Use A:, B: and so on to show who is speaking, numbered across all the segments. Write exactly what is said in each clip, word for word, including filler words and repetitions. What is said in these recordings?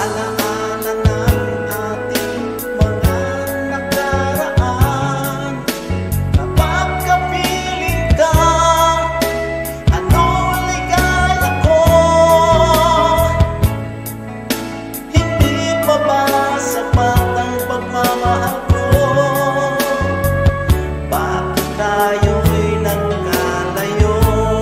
A: Alaala ng ating mga nakaraan. Kapag kapiling ka, ano ligaya ko? Hindi pa ba sapat ang pagmamahal ko? Bakit tayo'y nagkalayo?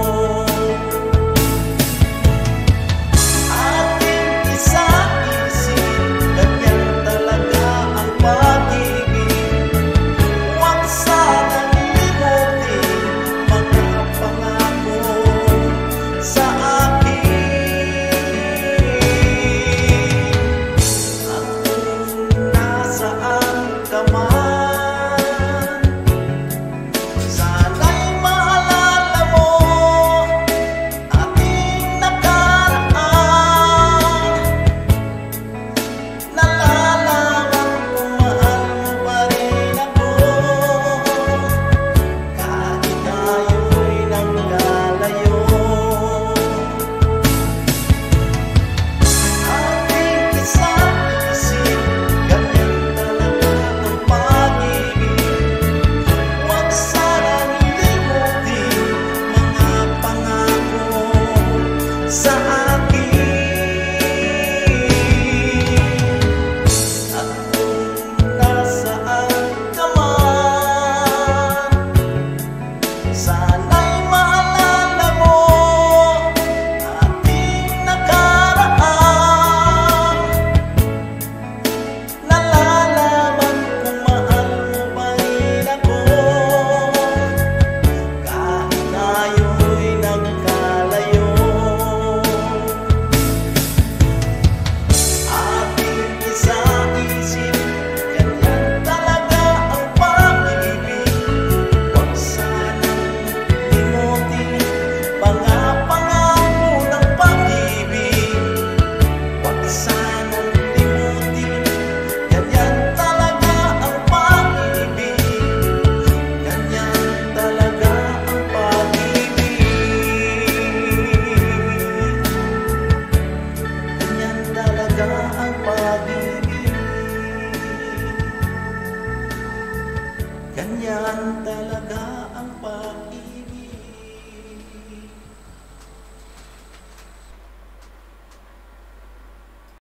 A: Ating isa-isip, ganyan talaga ang pag-ibig. Huwag sanang limutin mga pangako sa akin. At kung nasaan ka man, sana'y maalala mo ating nakaraan. Nalalaman kung mahal mo pa rin ako, kahit tayo'y nagkalayo. Ating isa-isip, ganyan talaga ang pag-ibig. Huwag sanang limutin mga pangako sa akin. At kung nasaan ka man, sana'y maalala mo ating nakaraan. Nalalaman kung mahal mo pa rin ako, kahit tayo'y nagkalayo. Ating isa-isip, ganyan talaga ang pag-ibig. Huwag sanang limutin mga pangako ng pag-ibig. Huwag sanang limutin, ganyan talaga ang pag-ibig. Ganyan talaga ang pag-ibig. Ganyan talaga ang pag-ibig. Ganyan talaga